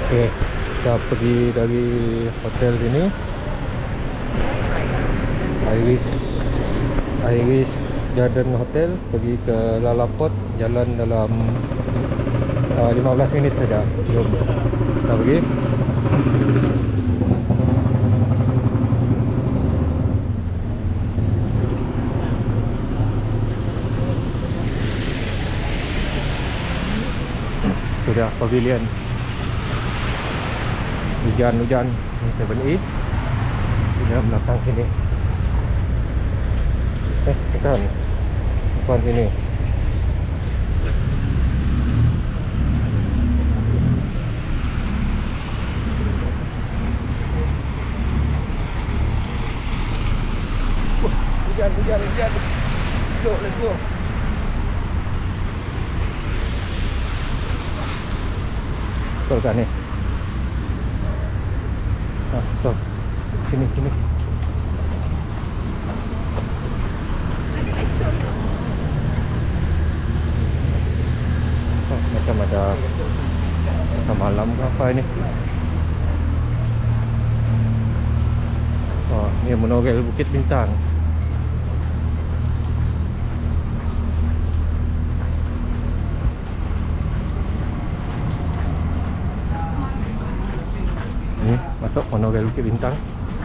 Okay, kita pergi dari hotel sini, Iris Garden Hotel, pergi ke Lalaport, jalan dalam 15 minit saja. Jom kita pergi. Sudah pavilion. Hujan-hujan. Ini 7E di dalam belakang sini. Tekan depan sini. Hujan. Let's go. Betul kan ni? Betul. Sini. Macam ada masa malam ke apa ini? Ni monorail Bukit Bintang. Ni masuk monorail Bukit Bintang.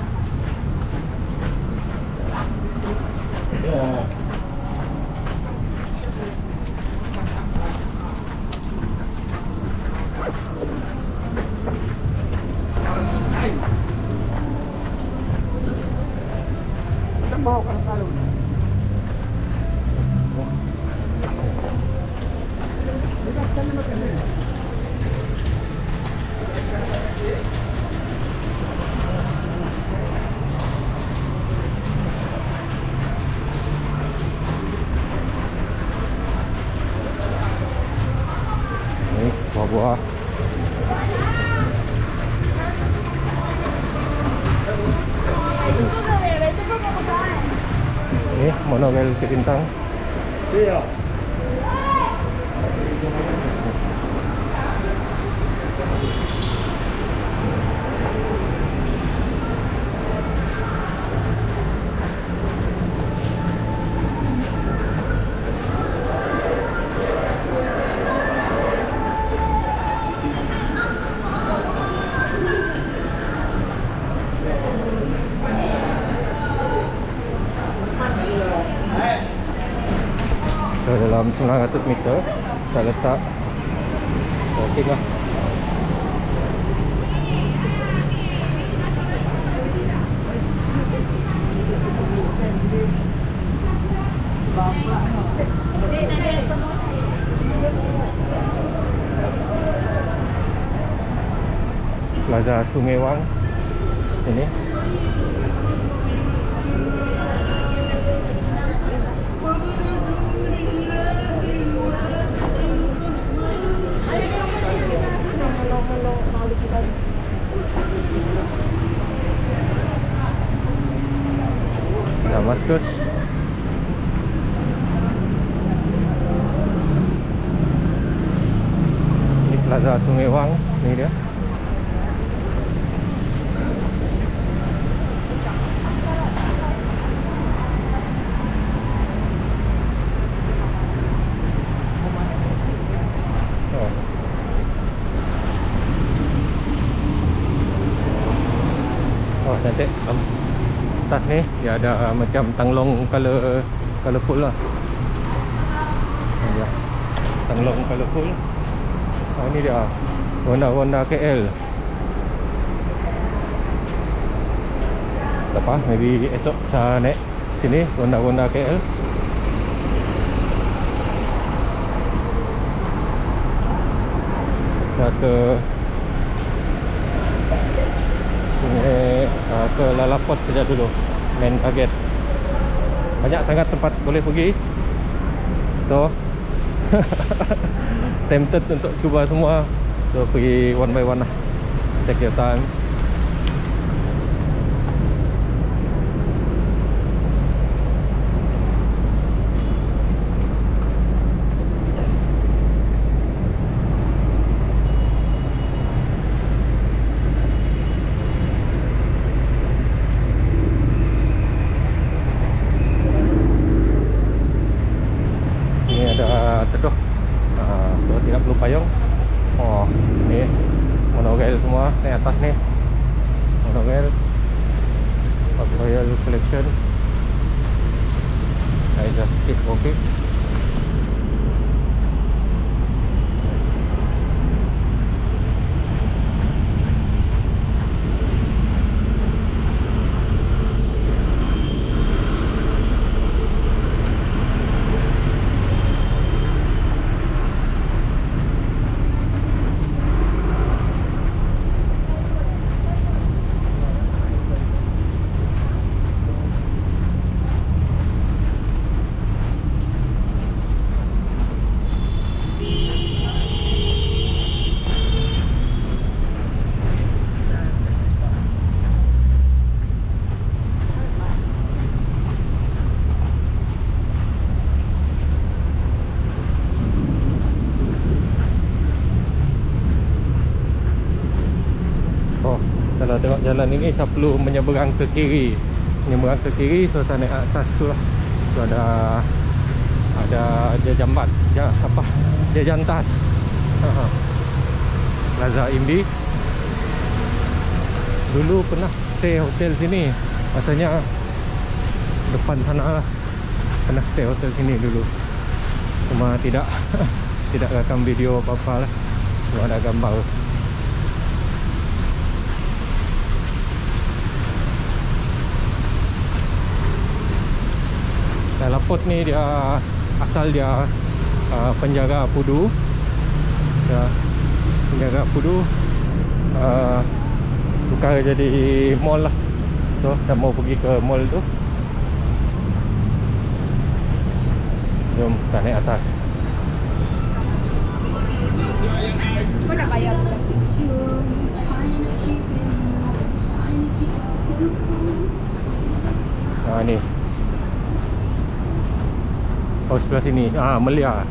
Buah-buah. Ini monorail Bukit Bintang. Iya. So, dalam 900 meter saya letak walking lah. Plaza Sungai Wang sini. Damaskus. Ini Plaza Sungai Wang, ni dia. Nanti atas ni dia ada macam tanglong colorful lah. Tanglong colorful. Ini dia Ronda KL. Tak apa, maybe esok saya naik sini Ronda KL. Saya ke Lalaport saja dulu, main target. Banyak sangat tempat boleh pergi, so tempted untuk cuba semua. So pergi one by one lah. Take your time. Oh, ni monorail semua naik atas ni. Monorail Park Royal Collection. I just keep walking. Kalau tengok jalan ini, saya perlu menyeberang ke kiri. Menyeberang ke kiri, so saya naik atas tu lah. Tu ada jambat, dia jantas. Plaza Imbi. Dulu pernah stay hotel sini. Rasanya depan sana lah. Pernah stay hotel sini dulu. Cuma tidak rekam video apa-apa lah. Cuma ada gambar. Lapot ni dia asal dia penjara Pudu. Ya, penjara Pudu tukar jadi mall lah. So saya mau pergi ke mall tu. Jom kita naik atas. Kau nak bayar tu? Ni. Oh, sebelah sini. Melia.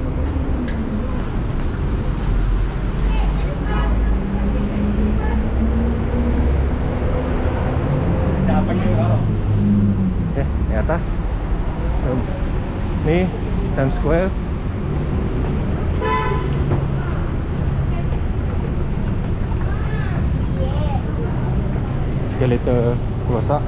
Okay, di atas. Ni Times Square. Eskalator rosak.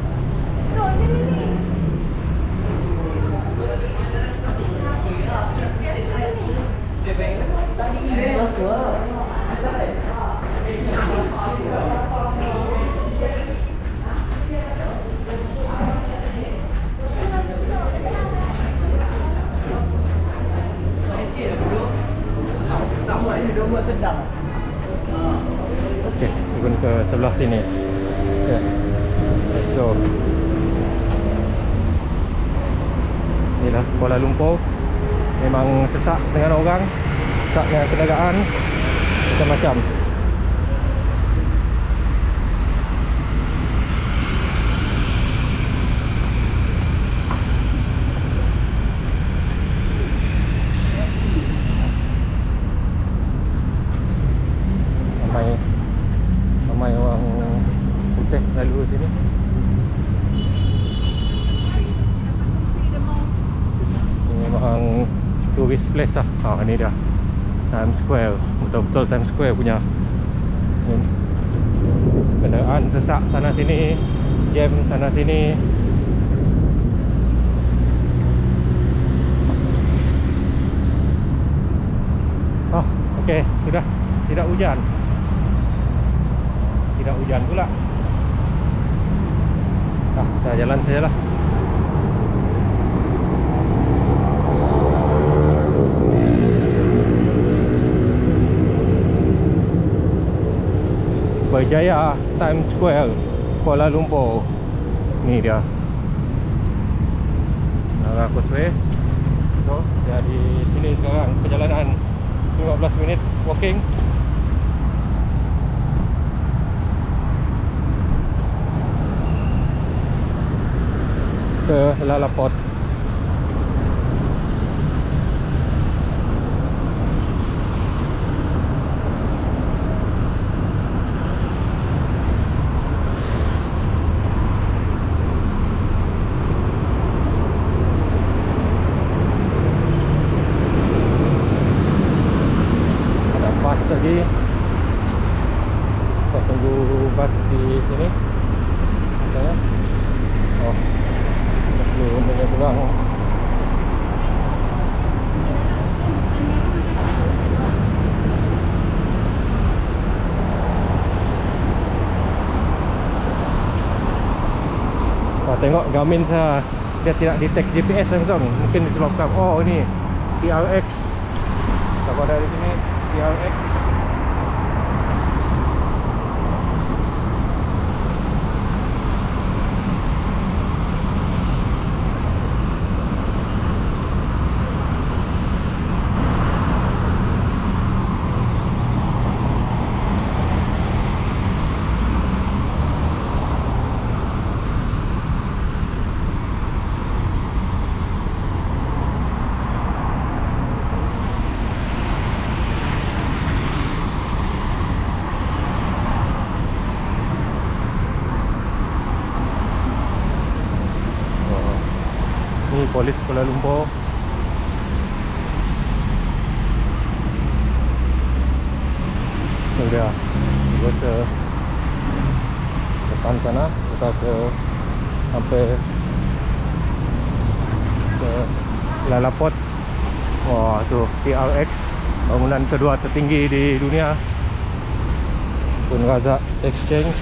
Okey, turun ke sebelah sini. Okay. So inilah Kuala Lumpur. Memang sesak dengan orang, sesak dengan kenderaan, macam-macam. Ramai orang putih lalu sini. Ini memang tourist place lah. Ini dah Times Square. Betul-betul Times Square punya. Kenderaan sesak sana sini, jam sana sini. Oh, okey, sudah tidak hujan. Tidak hujan pula. Saya jalan sajalah. Berjaya Times Square, Kuala Lumpur. Ni dia Nara Causeway. So, jadi sini sekarang perjalanan 15 minit walking. Ke Lalaport. bas lagi. Kita tunggu bas di sini. Katanya. Oh, belum menyeberang. Tengok Garmin saya, dia tidak detect GPS langsung. Mungkin disebabkan oh ini TRX. Kalau dari sini TRX. Ni polis Kuala Lumpur. Itu dia. Terus ke depan sana, kita ke sampai ke Lalaport. Wah, tu TRX, bangunan kedua tertinggi di dunia. Tun Razak Exchange.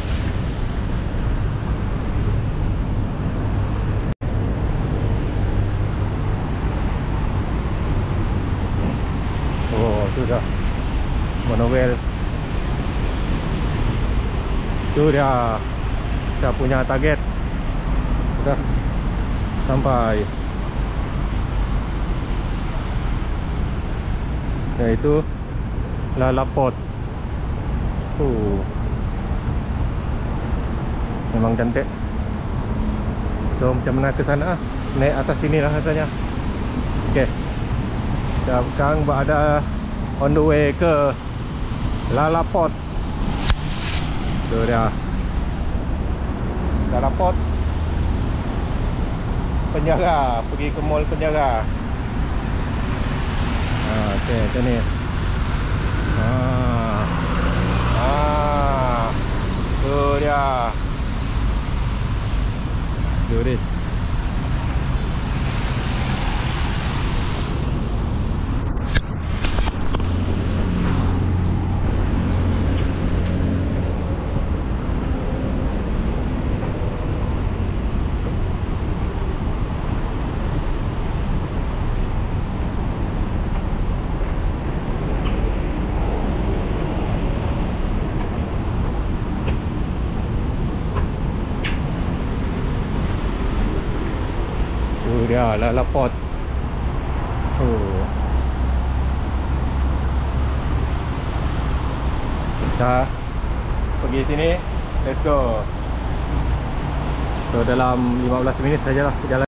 Oh, tu dah monorail. Tu dia saya punya target. Sudah sampai. Iaitu Lalaport. Memang cantik. So macam mana ke sana? Naik atas sini lah rasanya. Okey. Sekarang berada on the way ke Lalaport. Tu dia Lalaport. Penjara, pergi ke mall penjara. Okey, macam ni. Tu dia. Do this. Dia Lalaport. Kita pergi sini. Let's go. So dalam 15 minit sajalah perjalanan.